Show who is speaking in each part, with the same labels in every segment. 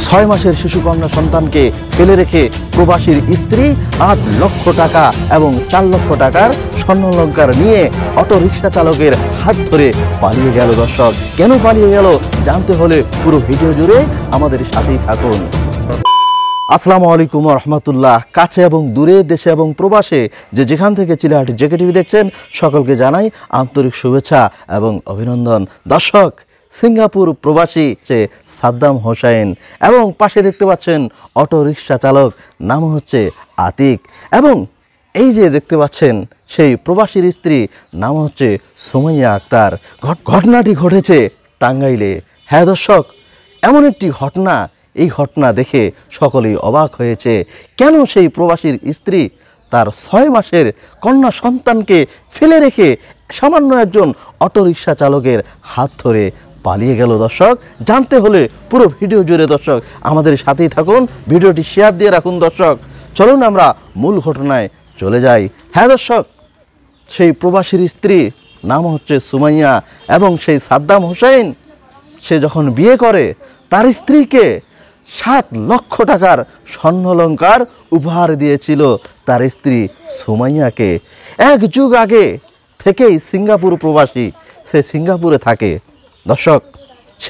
Speaker 1: 6 মাসের শিশুকন্যা সন্তানকে ফেলে রেখে প্রবাসীর স্ত্রী 8 লক্ষ টাকা এবং 4 লক্ষ টাকার স্বর্ণালংকার নিয়ে অটো রিকশা চালকের হাত ধরে পালিয়ে গেল। দর্শক, কেন পালিয়ে গেল জানতে হলে পুরো ভিডিও জুড়ে আমাদের সাথেই থাকুন। আসসালামু আলাইকুম ওয়া রাহমাতুল্লাহ। কাছে এবং দূরে, দেশে এবং প্রবাসে যেখান থেকে চিলাহাটি জেকে টিভি দেখছেন সকলকে জানাই আন্তরিক শুভেচ্ছা এবং অভিনন্দন। দর্শক, সিঙ্গাপুর প্রবাসী সাদ্দাম হোসাইন এবং পাশে দেখতে পাচ্ছেন অটো রিকশা চালক, নাম হচ্ছে আতিক, এবং এই যে দেখতে পাচ্ছেন সেই প্রবাসীর স্ত্রী, নাম হচ্ছে সুমাইয়া আক্তার। ঘটনাটি ঘটেছে টাঙ্গাইলে। হ্যাঁ দর্শক, এমন একটি ঘটনা, এই ঘটনা দেখে সকলেই অবাক হয়েছে। কেন সেই প্রবাসীর স্ত্রী তার 6 মাসের কন্যা সন্তানকে ফেলে রেখে সামান্য একজন অটোরিকশা চালকের হাত ধরে পালিয়ে গেল? দর্শক, জানতে হলে পুরো ভিডিও জুড়ে দর্শক আমাদের সাথেই থাকুন, ভিডিওটি শেয়ার দিয়ে রাখুন। দর্শক, চলুন আমরা মূল ঘটনায় চলে যাই। হ্যাঁ দর্শক, সেই প্রবাসীর স্ত্রী নাম হচ্ছে সুমাইয়া এবং সেই সাদ্দাম হোসেন, সে যখন বিয়ে করে তার স্ত্রীকে 7 লক্ষ টাকার স্বর্ণালংকার উপহার দিয়েছিল তার স্ত্রী সুমাইয়াকে। 1 যুগ আগে থেকেই সিঙ্গাপুর প্রবাসী, সে সিঙ্গাপুরে থাকে। দর্শক, সে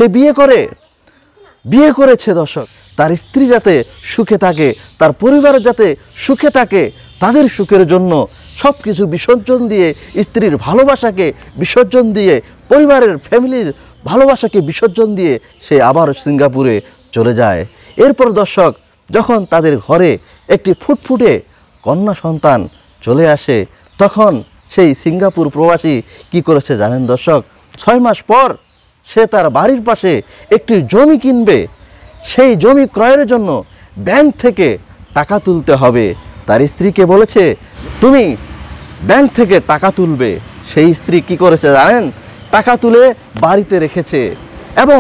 Speaker 1: বিয়ে করেছে দর্শক, তার স্ত্রী যাতে সুখে থাকে, তার পরিবার যাতে সুখে থাকে, তাদের সুখের জন্য সব কিছু বিসর্জন দিয়ে, স্ত্রীর ভালোবাসাকে বিসর্জন দিয়ে, পরিবারের ফ্যামিলির ভালোবাসাকে বিসর্জন দিয়ে সে আবার সিঙ্গাপুরে চলে যায়। এরপর দর্শক, যখন তাদের ঘরে একটি ফুটফুটে কন্যা সন্তান চলে আসে, তখন সেই সিঙ্গাপুর প্রবাসী কি করেছে জানেন দর্শক? 6 মাস পর সে তার বাড়ির পাশে একটি জমি কিনবে। সেই জমি ক্রয়ের জন্য ব্যাংক থেকে টাকা তুলতে হবে। তার স্ত্রীকে বলেছে, তুমি ব্যাংক থেকে টাকা তুলবে। সেই স্ত্রী কি করেছে জানেন? টাকা তুলে বাড়িতে রেখেছে। এবং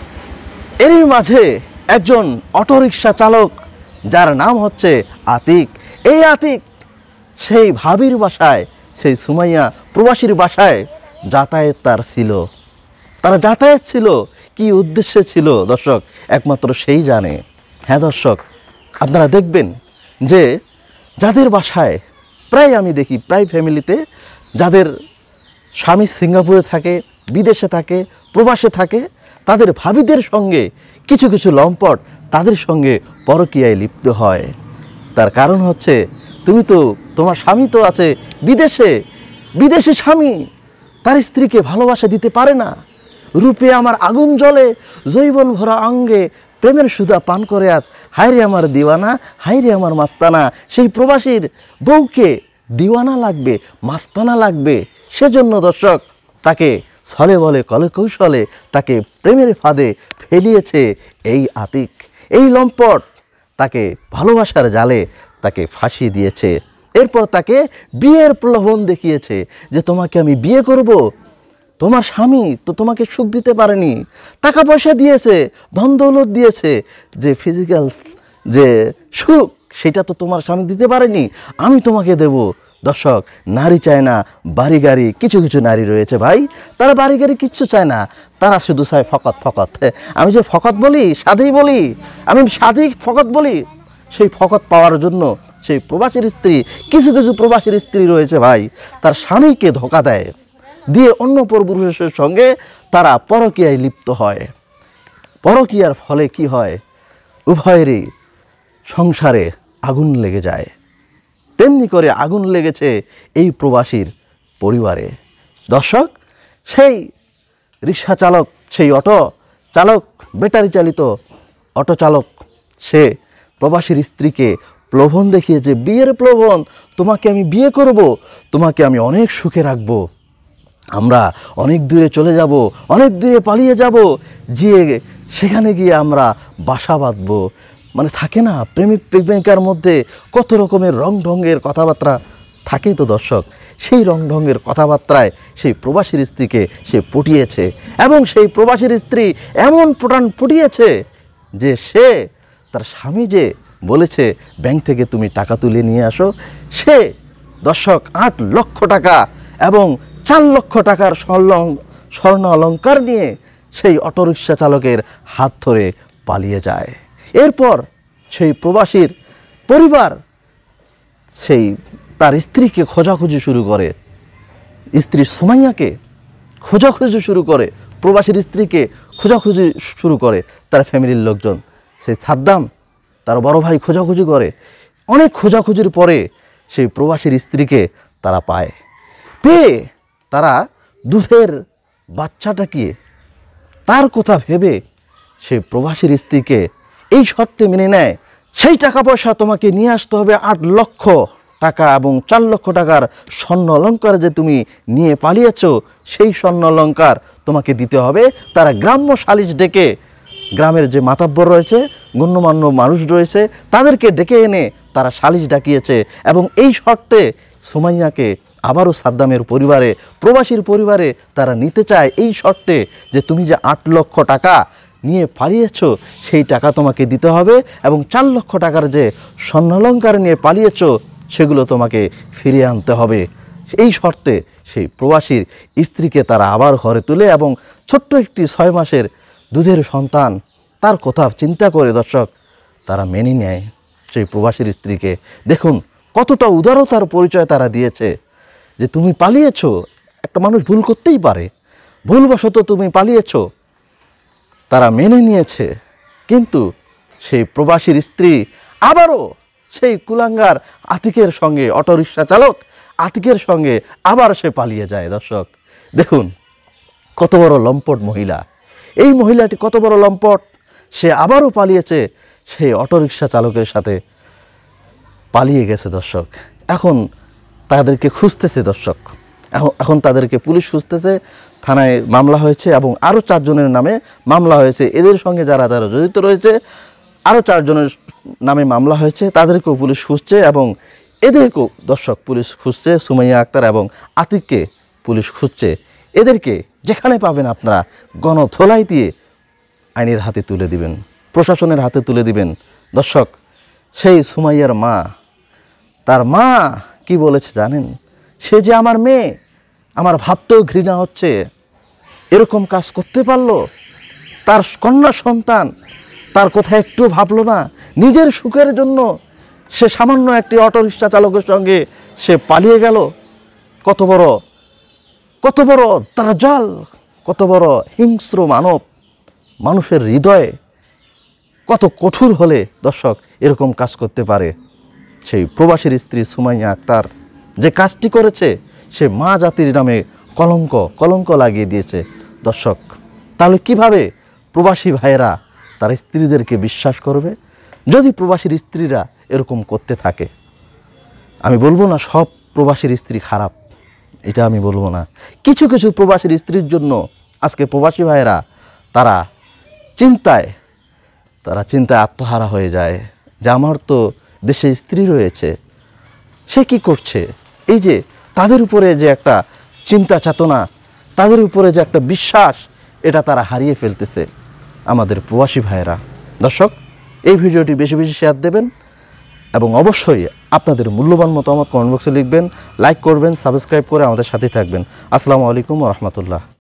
Speaker 1: এরই মাঝে একজন অটোরিকশা চালক, যার নাম হচ্ছে আতিক, এই আতিক সেই ভাবির বাসায়, সেই সুমাইয়া প্রবাসীর বাসায় যাতায়াত তার ছিল। তারা যাতায়াত ছিল, কি উদ্দেশ্যে ছিল দর্শক একমাত্র সেই জানে। হ্যাঁ দর্শক, আপনারা দেখবেন যে যাদের বাসায়, প্রায় আমি দেখি প্রায় ফ্যামিলিতে যাদের স্বামী সিঙ্গাপুরে থাকে, বিদেশে থাকে, প্রবাসে থাকে, তাদের ভাবিদের সঙ্গে কিছু কিছু লম্পট তাদের সঙ্গে পরকীয়ায় লিপ্ত হয়। তার কারণ হচ্ছে, তোমার স্বামী তো আছে বিদেশে, বিদেশি স্বামী তার স্ত্রীকে ভালোবাসা দিতে পারে না। রূপে আমার আগুন জ্বলে, জৈবন ভরা অঙ্গে প্রেমের সুধা পান করে আজ, হায়রে আমার দিওয়ানা, হায়রে আমার মাস্তানা। সেই প্রবাসীর বউকে দিওয়ানা লাগবে, মাস্তানা লাগবে। সেজন্য দর্শক তাকে ছলে বলে কলে কৌশলে তাকে প্রেমের ফাঁদে ফেলিয়েছে এই আতিক, এই লম্পট তাকে ভালোবাসার জালে তাকে ফাঁসি দিয়েছে। এরপর তাকে বিয়ের প্রলোভন দেখিয়েছে যে তোমাকে আমি বিয়ে করব। তোমার স্বামী তো তোমাকে সুখ দিতে পারেনি, টাকা পয়সা দিয়েছে, ধন দৌলত দিয়েছে, যে ফিজিক্যাল যে সুখ সেটা তো তোমার স্বামী দিতে পারেনি, আমি তোমাকে দেব। দর্শক, নারী চায় না বাড়ি গাড়ি। কিছু কিছু নারী রয়েছে ভাই, তারা বাড়ি গাড়ি কিচ্ছু চায় না, তারা শুধু চায় ফকত ফকত। আমি যে ফকত বলি, সাধেই বলি, আমি সাধেই ফকত বলি। সেই ফকত পাওয়ার জন্য সেই প্রবাসীর স্ত্রী, কিছু কিছু প্রবাসীর স্ত্রী রয়েছে ভাই, তার স্বামীকে ধোঁকা দেয়, দিয়ে অন্য পরপুরুষের সঙ্গে তারা পরকীয়ায় লিপ্ত হয়। পরকীয়ার ফলে কি হয়? উভয়েরই সংসারে আগুন লেগে যায়। তেমনি করে আগুন লেগেছে এই প্রবাসীর পরিবারে। দর্শক, সেই রিক্সা চালক, সেই অটো চালক, ব্যাটারি চালিত অটো চালক, সে প্রবাসীর স্ত্রীকে প্রলোভন দেখিয়েছে, বিয়ের প্রলোভন, তোমাকে আমি বিয়ে করব, তোমাকে আমি অনেক সুখে রাখবো, আমরা অনেক দূরে চলে যাব, অনেক দূরে পালিয়ে যাব, গিয়ে সেখানে গিয়ে আমরা বাসা বাঁধবো। মানে থাকে না প্রেমিক প্রেমিকার মধ্যে কত রকমের রং ঢঙ্গের কথাবার্তা থাকে তো দর্শক। সেই রং ঢঙ্গের কথাবার্তায় সেই প্রবাসীর স্ত্রীকে সে পটিয়েছে, এবং সেই প্রবাসীর স্ত্রী এমন পটিয়েছে যে সে তার স্বামী যে বলেছে ব্যাংক থেকে তুমি টাকা তুলে নিয়ে আসো, সে দর্শক 8 লক্ষ টাকা এবং 4 লক্ষ টাকার স্বর্ণ অলংকার নিয়ে সেই অটোরিকশা চালকের হাত ধরে পালিয়ে যায়। এরপর সেই প্রবাসীর পরিবার সেই তার স্ত্রীকে খোঁজাখুঁজি শুরু করে, স্ত্রী সুমাইয়াকে খোঁজাখুঁজি শুরু করে, প্রবাসীর স্ত্রীকে খোঁজাখুঁজি শুরু করে তার ফ্যামিলির লোকজন। সেই সাদ্দাম তার বড় ভাই খোঁজাখুঁজি করে, অনেক খোঁজাখুঁজির পরে সেই প্রবাসীর স্ত্রীকে তারা পায়। পেয়ে তারা দুধের বাচ্চাটাকে তার কথা ভেবে সেই প্রবাসীর স্ত্রীকে এই শর্তে মেনে নেয়, সেই টাকা পয়সা তোমাকে নিয়ে আসতে হবে 8 লক্ষ টাকা এবং 4 লক্ষ টাকার স্বর্ণ অলঙ্কার যে তুমি নিয়ে পালিয়েছো, সেই স্বর্ণ অলঙ্কার তোমাকে দিতে হবে। তারা গ্রাম্য সালিশ ডেকে, গ্রামের যে মাতাব্বর রয়েছে, গণ্যমান্য মানুষ রয়েছে, তাদেরকে ডেকে এনে তারা সালিশ ডাকিয়েছে এবং এই শর্তে সুমাইয়াকে আবারও সাদ্দামের পরিবারে, প্রবাসীর পরিবারে তারা নিতে চায়, এই শর্তে যে তুমি যে 8 লক্ষ টাকা নিয়ে পালিয়েছো সেই টাকা তোমাকে দিতে হবে এবং 4 লক্ষ টাকার যে স্বর্ণালঙ্কার নিয়ে পালিয়েছো সেগুলো তোমাকে ফিরিয়ে আনতে হবে। এই শর্তে সেই প্রবাসীর স্ত্রীকে তারা আবার ঘরে তুলে এবং ছোট্ট একটি 6 মাসের দুধের সন্তান, তার কথা চিন্তা করে দর্শক তারা মেনে নেয় সেই প্রবাসীর স্ত্রীকে। দেখুন কতটা উদারতার পরিচয় তারা দিয়েছে, যে তুমি পালিয়েছো, একটা মানুষ ভুল করতেই পারে, ভুলবশত তুমি পালিয়েছো, তারা মেনে নিয়েছে। কিন্তু সেই প্রবাসীর স্ত্রী আবারও সেই কুলাঙ্গার আতিকের সঙ্গে, অটোরিকশা চালক আতিকের সঙ্গে আবার সে পালিয়ে যায়। দর্শক দেখুন কত বড় লম্পট মহিলা, এই মহিলাটি কত বড় লম্পট, সে আবারও পালিয়েছে, সেই অটোরিকশা চালকের সাথে পালিয়ে গেছে। দর্শক এখন তাদেরকে খুঁজতেছে, দর্শক এখন তাদেরকে পুলিশ খুঁজতেছে, থানায় মামলা হয়েছে এবং আরও 4 জনের নামে মামলা হয়েছে। এদের সঙ্গে যারা যারা জড়িত রয়েছে আরও 4 জনের নামে মামলা হয়েছে, তাদেরকেও পুলিশ খুঁজছে এবং এদেরকেও দর্শক পুলিশ খুঁজছে। সুমাইয়া আক্তার এবং আতিককে পুলিশ খুঁজছে। এদেরকে যেখানে পাবেন আপনারা গণধোলাই দিয়ে আইনের হাতে তুলে দিবেন, প্রশাসনের হাতে তুলে দিবেন। দর্শক সেই সুমাইয়ার মা, তার মা কি বলেছে জানেন? সে যে আমার মেয়ে, আমার ভাবতেও ঘৃণা হচ্ছে, এরকম কাজ করতে পারলো, তার কন্যা সন্তান, তার কথা একটু ভাবলো না, নিজের সুখের জন্য সে সামান্য একটি অটোরিকশা চালকের সঙ্গে সে পালিয়ে গেল। কত বড় তারা জাল, কত বড় হিংস্র মানব, মানুষের হৃদয়ে কত কঠোর হলে দর্শক এরকম কাজ করতে পারে। সেই প্রবাসীর স্ত্রী সুমাইয়া আক্তার যে কাজটি করেছে, সে মা জাতির নামে কলঙ্ক লাগিয়ে দিয়েছে। দর্শক তাহলে কিভাবে প্রবাসী ভাইয়েরা তার স্ত্রীদেরকে বিশ্বাস করবে? যদি প্রবাসীর স্ত্রীরা এরকম করতে থাকে, আমি বলবো না সব প্রবাসীর স্ত্রী খারাপ, এটা আমি বলবো না। কিছু কিছু প্রবাসীর স্ত্রীর জন্য আজকে প্রবাসী ভাইয়েরা তারা চিন্তায় আত্মহারা হয়ে যায়, যে আমার তো দেশে স্ত্রী রয়েছে, সে কি করছে? এই যে তাদের উপরে যে একটা চিন্তা চেতনা, তাদের উপরে যে একটা বিশ্বাস, এটা তারা হারিয়ে ফেলতেছে আমাদের প্রবাসী ভাইয়েরা। দর্শক এই ভিডিওটি বেশি বেশি শেয়ার দেবেন এবং অবশ্যই আপনাদের মূল্যবান মতামত কমেন্ট বক্সে লিখবেন, লাইক করবেন, সাবস্ক্রাইব করে আমাদের সাথেই থাকবেন। আসসালামু আলাইকুম ওয়া রাহমাতুল্লাহ।